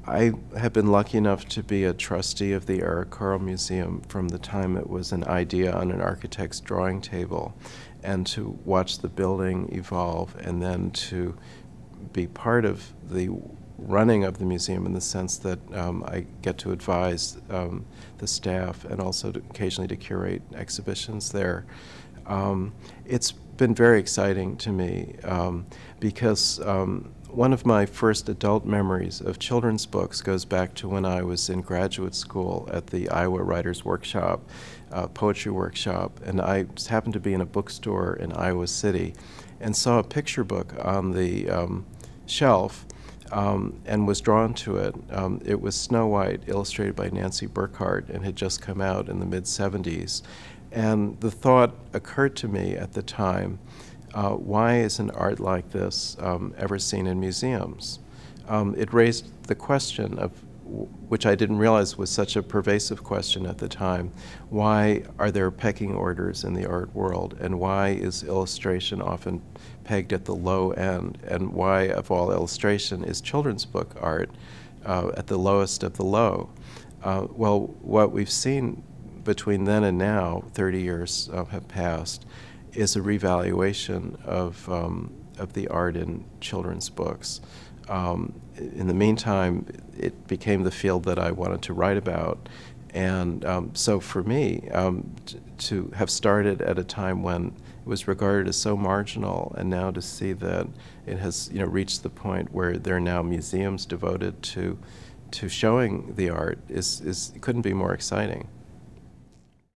I have been lucky enough to be a trustee of the Eric Carle Museum from the time it was an idea on an architect's drawing table, and to watch the building evolve, and then to be part of the running of the museum in the sense that I get to advise the staff and also occasionally to curate exhibitions there. It's been very exciting to me because one of my first adult memories of children's books goes back to when I was in graduate school at the Iowa Writers Workshop, poetry workshop, and I just happened to be in a bookstore in Iowa City and saw a picture book on the shelf and was drawn to it. It was Snow White, illustrated by Nancy Burkhart, and had just come out in the mid-'70s. And the thought occurred to me at the time, why isn't art like this ever seen in museums? It raised the question of, which I didn't realize was such a pervasive question at the time, why are there pecking orders in the art world, and why is illustration often pegged at the low end, and why, of all illustration, is children's book art at the lowest of the low? Well, what we've seen between then and now, 30 years have passed, is a revaluation of the art in children's books. In the meantime, it became the field that I wanted to write about, and so for me, to have started at a time when it was regarded as so marginal, and now to see that it has, reached the point where there are now museums devoted to showing the art couldn't be more exciting.